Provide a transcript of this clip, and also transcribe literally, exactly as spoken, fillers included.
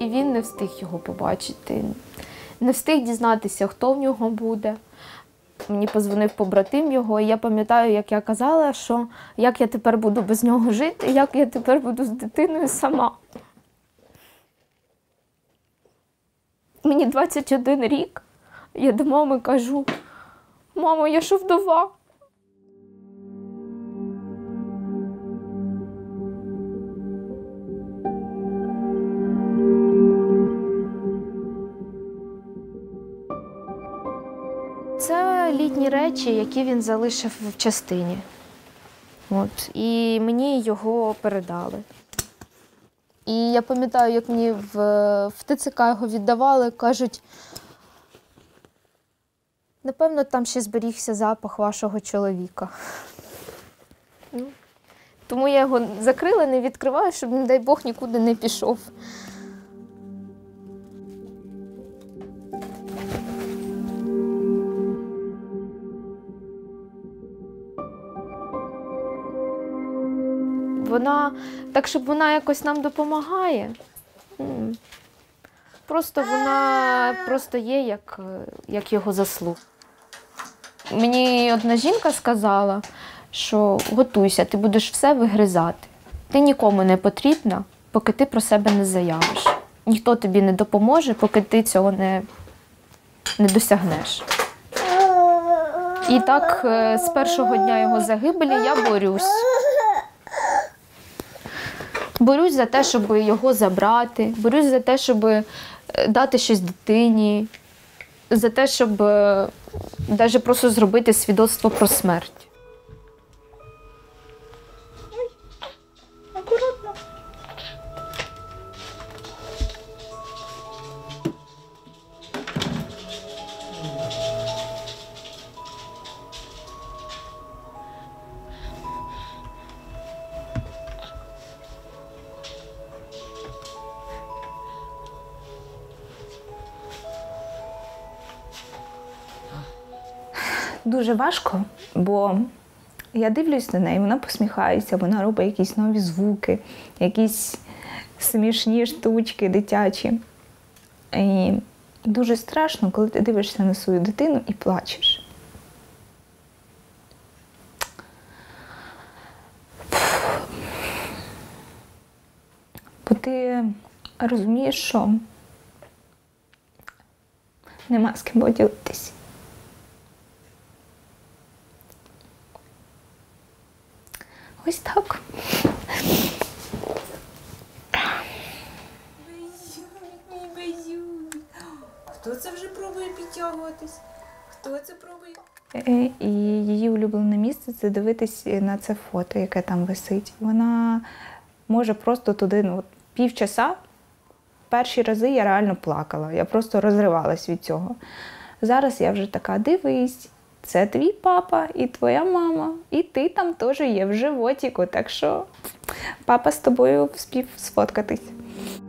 і він не встиг його побачити. Не встиг дізнатися, хто в нього буде. Мені подзвонив побратим його, і я пам'ятаю, як я казала, що як я тепер буду без нього жити, як я тепер буду з дитиною сама. Мені двадцять один рік, я до мами кажу: мамо, я що вдова? Це літні речі, які він залишив в частині. От. І мені його передали. І я пам'ятаю, як мені в, в ТЦК його віддавали, кажуть: напевно, там ще зберігся запах вашого чоловіка. Ну, тому я його закрила, не відкриваю, щоб, не дай Бог, нікуди не пішов. Вона, так, щоб вона якось нам допомагає. Просто вона просто є, як, як його заслуг. Мені одна жінка сказала, що готуйся, ти будеш все вигризати. Ти нікому не потрібна, поки ти про себе не заявиш. Ніхто тобі не допоможе, поки ти цього не, не досягнеш. І так, з першого дня його загибелі я борюсь. Борюсь за те, щоб його забрати, борюсь за те, щоб дати щось дитині, за те, щоб навіть просто зробити свідоцтво про смерть. Ой, акуратно. Дуже важко, бо я дивлюсь на неї, вона посміхається, вона робить якісь нові звуки, якісь смішні штучки дитячі. І дуже страшно, коли ти дивишся на свою дитину і плачеш. Бо ти розумієш, що нема з ким поділитися. Ось так. Мій базюк. Хто це вже пробує підтягуватись? Хто це пробує? І її улюблене місце – це дивитись на це фото, яке там висить. Вона може просто туди, ну, півчаса. Перші рази я реально плакала, я просто розривалась від цього. Зараз я вже така: дивись, це твій папа і твоя мама, і ти там теж є в животіку, так що папа з тобою вспів сфоткатись.